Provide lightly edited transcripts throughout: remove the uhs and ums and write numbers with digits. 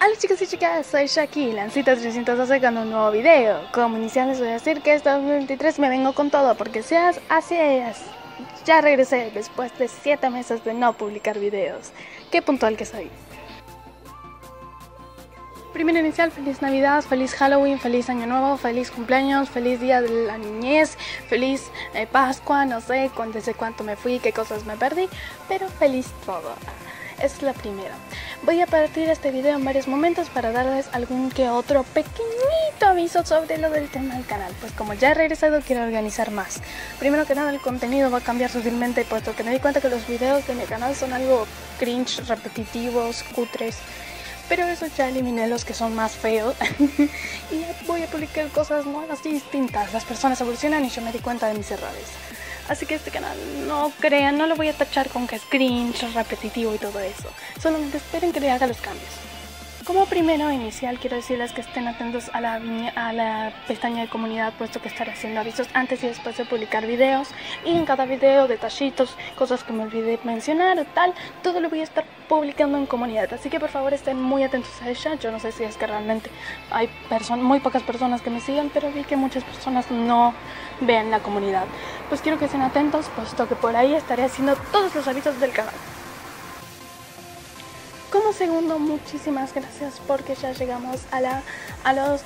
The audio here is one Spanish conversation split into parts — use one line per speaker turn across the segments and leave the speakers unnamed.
Hola chicos y chicas, soy Shaki, Lancita312 con un nuevo video. Como inicial les voy a decir que este 2023 me vengo con todo, porque así es, ya regresé después de 7 meses de no publicar videos. Qué puntual que soy. Primero inicial, feliz Navidad, feliz Halloween, feliz Año Nuevo, feliz cumpleaños, feliz Día de la Niñez, feliz Pascua, no sé desde cuánto me fui, qué cosas me perdí, pero feliz todo. Es la primera. Voy a partir este video en varios momentos para darles algún que otro pequeñito aviso sobre lo del tema del canal. Pues como ya he regresado, quiero organizar más. Primero que nada, el contenido va a cambiar sutilmente, puesto que me di cuenta que los videos de mi canal son algo cringe, repetitivos, cutres. Pero eso ya eliminé los que son más feos y voy a publicar cosas nuevas y distintas. Las personas evolucionan y yo me di cuenta de mis errores. Así que este canal, no crean, no lo voy a tachar con que es cringe, repetitivo y todo eso. Solamente esperen que le haga los cambios. Como primero inicial, quiero decirles que estén atentos a la pestaña de comunidad, puesto que estaré haciendo avisos antes y después de publicar videos. Y en cada video, detallitos, cosas que me olvidé mencionar o tal, todo lo voy a estar publicando en comunidad. Así que por favor estén muy atentos a ella. Yo no sé si es que realmente hay muy pocas personas que me sigan, pero vi que muchas personas no vean la comunidad. Pues quiero que estén atentos, puesto que por ahí estaré haciendo todos los avisos del canal. Como segundo, muchísimas gracias porque ya llegamos a los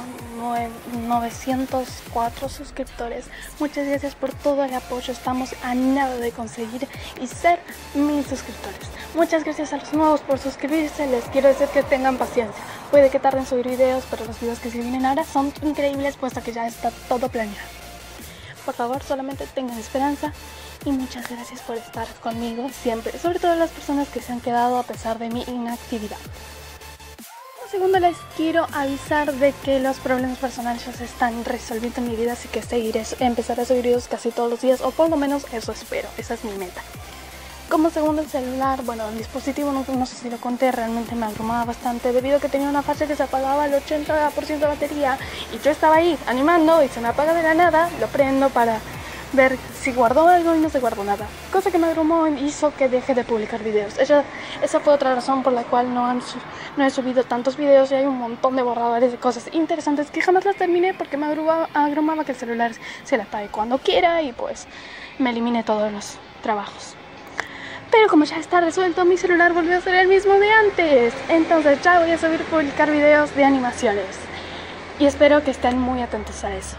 904 suscriptores. Muchas gracias por todo el apoyo, estamos a nada de conseguir y ser 1000 suscriptores. Muchas gracias a los nuevos por suscribirse, les quiero decir que tengan paciencia. Puede que tarden en subir videos, pero los videos que se vienen ahora son increíbles, puesto que ya está todo planeado. Por favor, solamente tengan esperanza y muchas gracias por estar conmigo siempre, sobre todo las personas que se han quedado a pesar de mi inactividad. Como segundo, les quiero avisar de que los problemas personales ya se están resolviendo en mi vida, así que empezaré a subir videos casi todos los días, o por lo menos eso espero, esa es mi meta. Como segundo, el celular, bueno, el dispositivo no sé si lo conté, realmente me abrumaba bastante debido a que tenía una fase que se apagaba al 80% de batería y yo estaba ahí animando y se me apaga de la nada, lo prendo para ver si guardó algo y no se guardó nada, cosa que me abrumó y hizo que deje de publicar videos. Esa fue otra razón por la cual no he subido tantos videos y hay un montón de borradores de cosas interesantes que jamás las terminé porque me abrumaba que el celular se le apague cuando quiera y pues me eliminé todos los trabajos. Pero como ya está resuelto, mi celular volvió a ser el mismo de antes. Entonces ya voy a publicar videos de animaciones. Y espero que estén muy atentos a eso.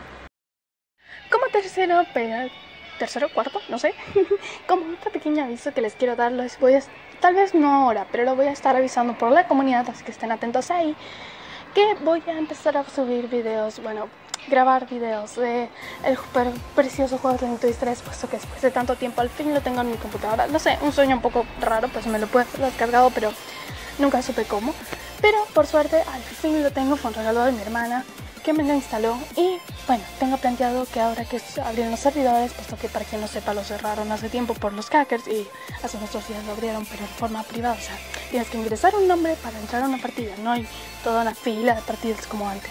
Como tercero, cuarto, no sé. Como otro pequeño aviso que les quiero dar, tal vez no ahora, pero lo voy a estar avisando por la comunidad, así que estén atentos ahí. Que voy a empezar a subir videos, grabar videos de el precioso juego de Nintendo 3, puesto que después de tanto tiempo al fin lo tengo en mi computadora. No sé, un sueño un poco raro, pues me lo puedo haber descargado, pero nunca supe cómo. Pero por suerte al fin lo tengo, fue un regalo de mi hermana que me lo instaló. Y bueno, tengo planteado que ahora que abrieron los servidores, puesto que para quien no sepa lo cerraron hace tiempo por los hackers y hace unos 2 días lo abrieron, pero de forma privada, o sea, tienes que ingresar un nombre para entrar a una partida, no hay toda una fila de partidas como antes.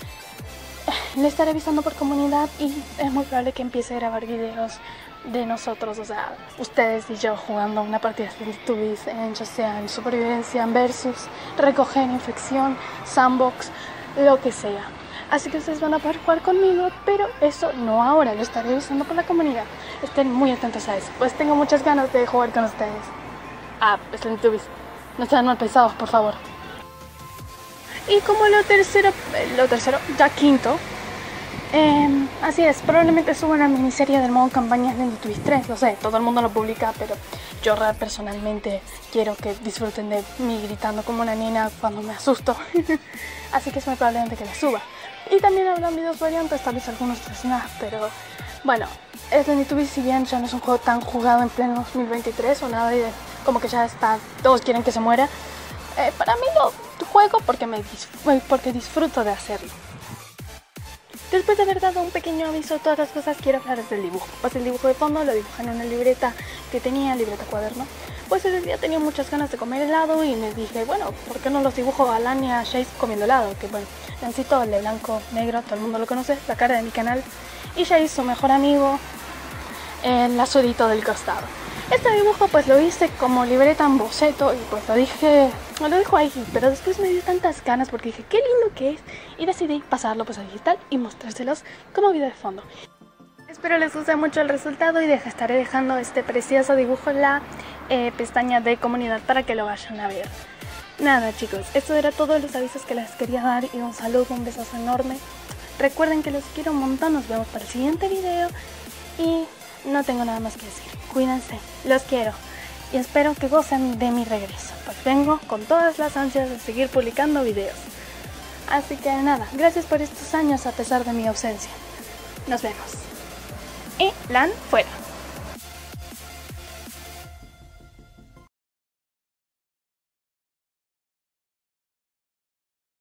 Le estaré avisando por comunidad y es muy probable que empiece a grabar videos de nosotros, o sea, ustedes y yo jugando una partida de Tubis, ya sea en supervivencia, en versus, recoger infección, sandbox, lo que sea. Así que ustedes van a poder jugar conmigo, pero eso no ahora, lo estaré avisando por la comunidad. Estén muy atentos a eso, pues tengo muchas ganas de jugar con ustedes. Slime Tubis, no sean mal pensados, por favor. Y como lo tercero, ya quinto, así es, probablemente suba una miniserie del modo campaña de Nintendo 3, lo sé, todo el mundo lo publica, pero yo personalmente quiero que disfruten de mí gritando como una nena cuando me asusto, así que es muy probablemente que la suba. Y también habrán videos variantes, tal vez algunos tras nada, pero bueno, Nintendo 3, si bien ya no es un juego tan jugado en pleno 2023 o nada, como que ya está, todos quieren que se muera, para mí lo juego porque disfruto de hacerlo. Después de haber dado un pequeño aviso de todas las cosas, quiero hablarles del dibujo. Pues el dibujo de fondo lo dibujé en una libreta que tenía, libreta cuaderno. Pues ese día tenía muchas ganas de comer helado y me dije, bueno, ¿por qué no los dibujo a Lan y a Chase comiendo helado? Que bueno, Lancito, el de blanco, negro, todo el mundo lo conoce, la cara de mi canal. Y Chase, su mejor amigo, el azulito del costado. Este dibujo pues lo hice como libreta en boceto y pues lo dejo ahí, pero después me dio tantas ganas porque dije qué lindo que es y decidí pasarlo pues a digital y mostrárselos como video de fondo. Espero les guste mucho el resultado y estaré dejando este precioso dibujo en la pestaña de comunidad para que lo vayan a ver. Nada chicos, esto era todos los avisos que les quería dar y un saludo, un besazo enorme. Recuerden que los quiero un montón, nos vemos para el siguiente video y no tengo nada más que decir. Cuídense, los quiero y espero que gocen de mi regreso, pues vengo con todas las ansias de seguir publicando videos. Así que nada, gracias por estos años a pesar de mi ausencia. Nos vemos. Y LAN fuera.